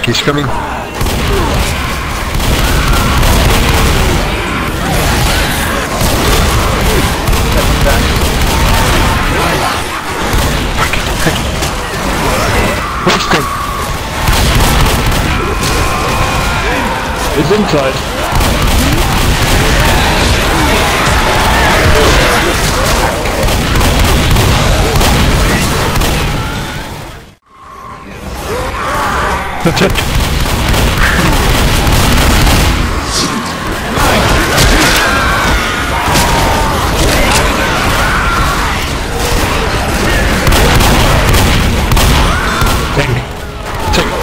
is coming. It's inside. That's it. Take me. Take me.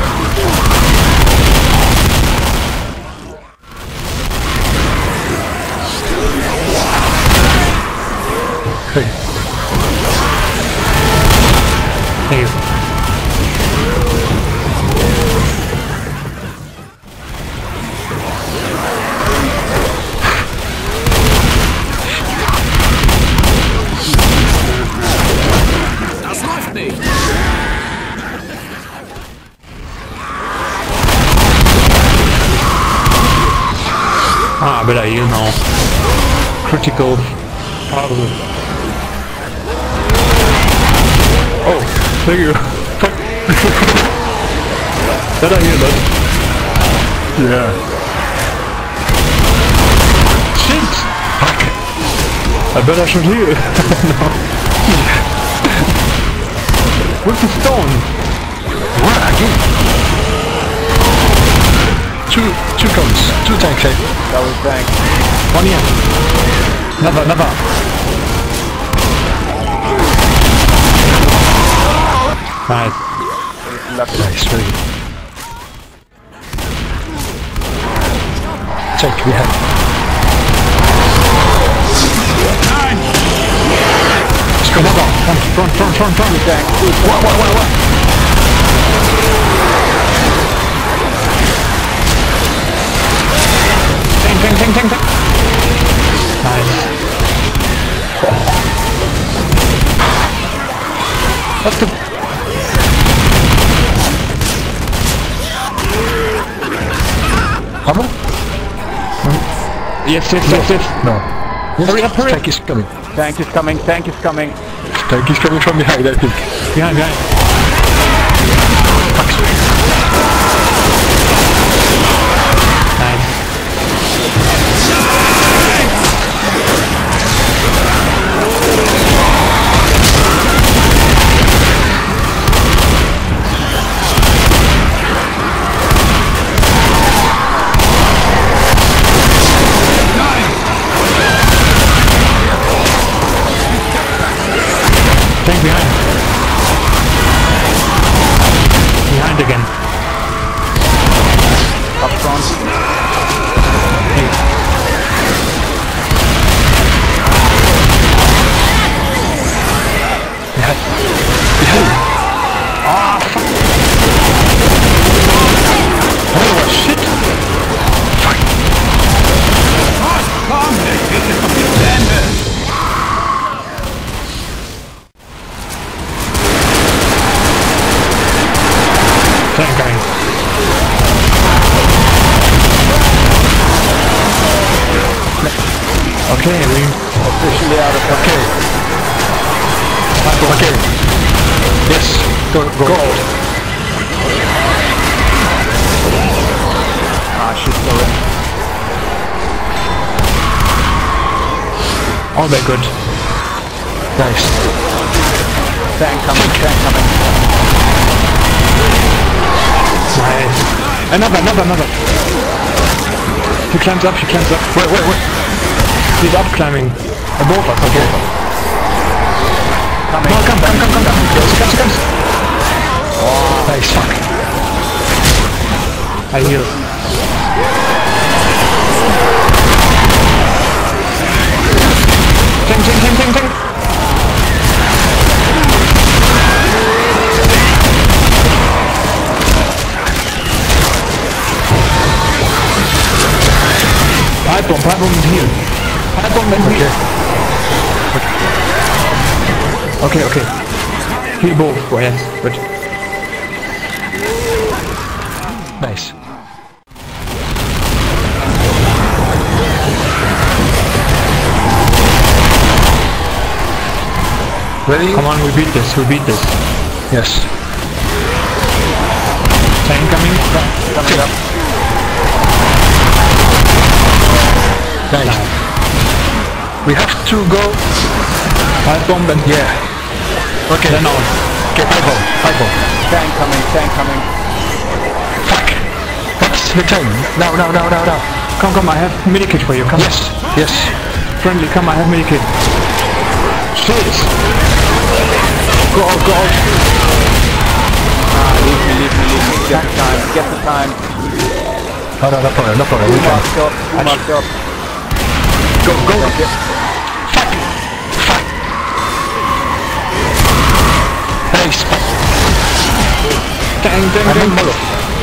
Hey. Thank you. Das läuft nicht! Ah, better heal now. Critical puzzle. Oh, thank you. Better heal that. Yeah. Shit! Fuck! I better should heal. No. What's the stone? What again? Two guns, two tanks, eh? That was tank. One here. Never. Nice. Nice, very good. Tank behind. Let's go. Front. Tank. What? Tank. Nice. What's the... Hammer? Yes. No. Yes, Hurry up. Tank is coming. Tank is coming. Tank is coming from behind, I think. Behind. Nice. Tank behind. Behind again. Up front. Hey. Behind. Ah, fuck. Oh, shit! Fuck! Komm, der Krieg ist doch nicht zu Ende! Tank coming. Okay, we Officially out of Okay. Okay. Yes. Go. Ah, shit, sorry. all very good. Nice. Tank coming. Nice. Another. She climbs up. Wait. She's up climbing. Both us, okay. Coming. No, come. She comes. Oh, nice. Fuck. I heal. Tank. Pipe bomb and heal. Pipe bomb and heal. Okay. Heal both. Oh, yes, good. Ready? Come on, we beat this, we beat this. Yes. Tank coming. Coming up. Nice. We have to go. Five bomb and Yeah. Okay. then on. Okay, eyeball. Eyeball. Tank coming, tank coming. Fuck. What's the time? Now. Come, I have medikit for you, come. Yes. Yes. Friendly, come, I have medikit. Shit! Go out. Leave me. Get the time. No problem. We can. Two marked up. Go. Nice. Dang.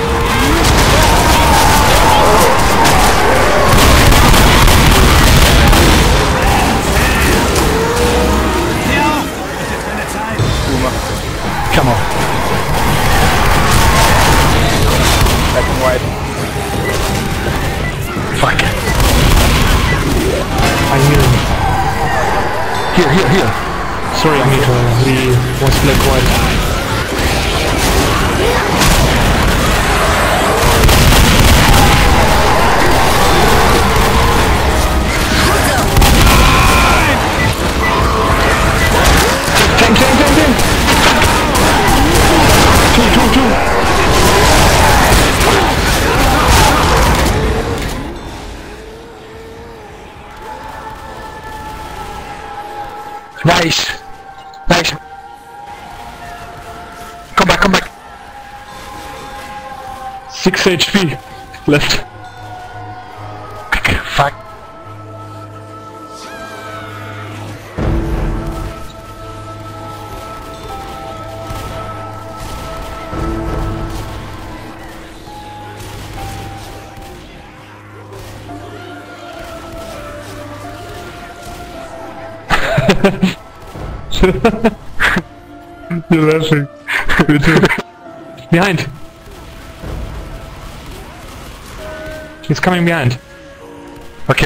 Come on. Black and white. Fuck. I knew. Here. Sorry, Anita, he was black white. Tank. Two. Nice. Come back. 6 HP left. Fuck. You're laughing. Me too. Behind. He's coming behind. Okay.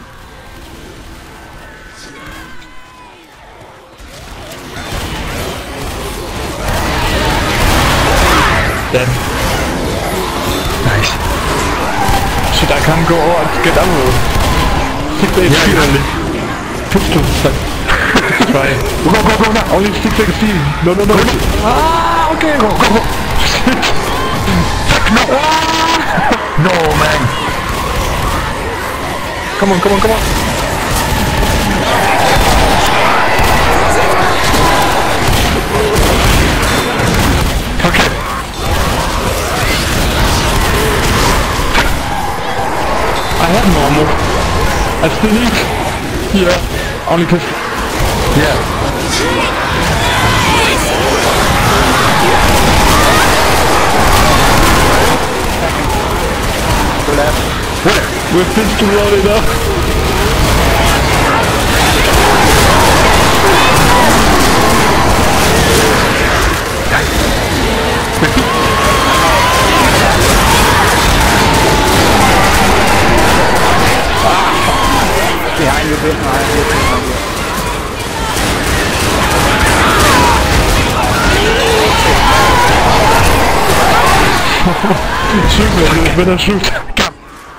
Dead. Nice. Shit, I can't go out. Get ammo. 6 HP only. Pistol. Try. Go now. Only 6 HP. No. Ah, okay, go. Shit. Fuck, no. No, man. Come on. Okay. I have no ammo. I still need. Yeah. Only pistol. Yeah. To left. We're pistol loaded up. Behind you. Shoot, man. Better shoot. Come.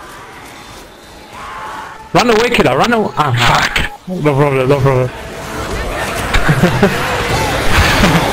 Run away, killer. Run away. Ah, Fuck. no problem.